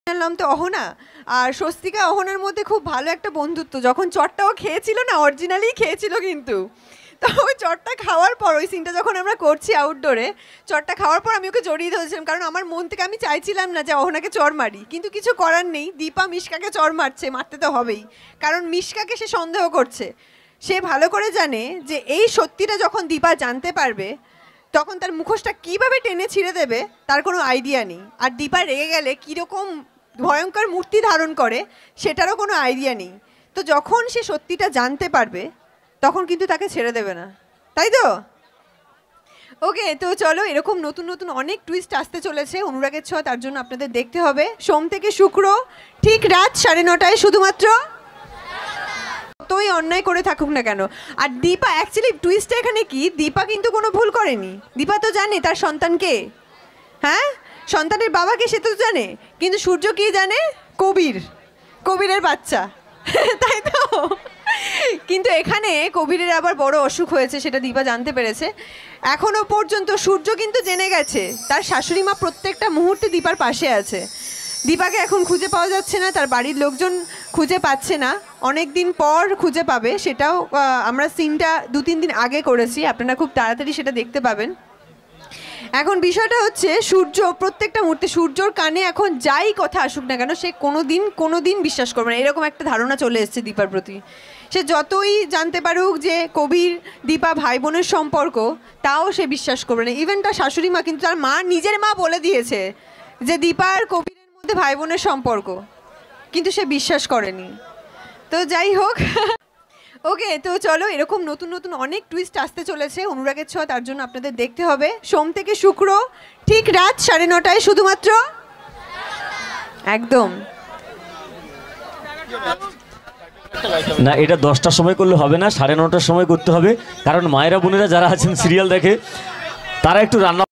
নাম তো অহনা, আর স্বস্তিকা অহনার মধ্যে খুব ভালো একটা বন্ধুত্ব। যখন চটটাও খেয়েছিল না, অরিজিনালি খেয়েছিল কিন্তু। তো ওই চটটা খাওয়ার পর, ওই সিনটা যখন আমরা করছি আউটডোরে, চটটা খাওয়ার পর আমি ওকে জড়িয়ে ধরেছিলাম, কারণ আমার মন থেকে আমি চাইছিলাম না যে অহনাকে চর মারি, কিন্তু কিছু করার নেই, দীপা মিশকাকে চর মারছে, মারতে তো হবেই, কারণ মিশকাকে সে সন্দেহ করছে। সে ভালো করে জানে যে এই সত্যিটা যখন দীপা জানতে পারবে, তখন তার মুখোশটা কীভাবে টেনে ছিঁড়ে দেবে তার কোনো আইডিয়া নেই। আর দীপা রেগে গেলে কীরকম ভয়ঙ্কর মূর্তি ধারণ করে সেটারও কোনো আইডিয়া নেই। তো যখন সে সত্যিটা জানতে পারবে তখন কিন্তু তাকে ছেড়ে দেবে না, তাই তো? ওকে, তো চলো, এরকম নতুন নতুন অনেক টুইস্ট আসতে চলেছে অনুরাগের ছোঁয়া, তার জন্য আপনাদের দেখতে হবে সোম থেকে শুক্র ঠিক রাত 9:30 শুধুমাত্র। তোই অন্যায় করে থাকুক না কেন। আর দীপা অ্যাকচুয়ালি টুইস্টটা এখানে কি, দীপা কিন্তু কোনো ভুল করেনি। দীপা তো জানে তার সন্তানকে, হ্যাঁ, সন্তানের বাবাকে সে তো জানে, কিন্তু সূর্য কি জানে? কবিরের বাচ্চা, তাই তো? কিন্তু এখানে কবিরের আবার বড় অসুখ হয়েছে, সেটা দীপা জানতে পেরেছে। এখনো পর্যন্ত সূর্য কিন্তু জেনে গেছে তার শাশুড়ি মা প্রত্যেকটা মুহূর্তে দীপার পাশে আছে। দীপাকে এখন খুঁজে পাওয়া যাচ্ছে না, তার বাড়ির লোকজন খুঁজে পাচ্ছে না, অনেক দিন পর খুঁজে পাবে। সেটাও আমরা সিনটা 2-3 দিন আগে করেছি, আপনারা খুব তাড়াতাড়ি সেটা দেখতে পাবেন। এখন বিষয়টা হচ্ছে, সূর্য প্রত্যেকটা মুহূর্তে, সূর্যর কানে এখন যাই কথা আসুক না কেন, সে কোনোদিন বিশ্বাস করবে না, এরকম একটা ধারণা চলে এসেছে দীপার প্রতি। সে যতই জানতে পারুক যে কবির দীপা ভাই বোনের সম্পর্ক, তাও সে বিশ্বাস করবে না। ইভেন তার শাশুড়ি মা, কিন্তু তার মা, নিজের মা বলে দিয়েছে যে দীপা আর কবিরের মধ্যে ভাই বোনের সম্পর্ক, কিন্তু সে বিশ্বাস করেনি। তো যাই হোক, ওকে, তো চলো, এরকম নতুন নতুন অনেক টুইস্ট আসতে চলেছে অনুরাগের ছোঁয়া, তার জন্য আপনাদের দেখতে হবে সোম থেকে শুক্র ঠিক রাত 9:30 শুধুমাত্র। একদম না, এটা 10টার সময় করলে হবে না, 9:30টার সময় করতে হবে, কারণ মায়েরা বোনেরা যারা আছেন সিরিয়াল দেখে, তারা একটু রান্না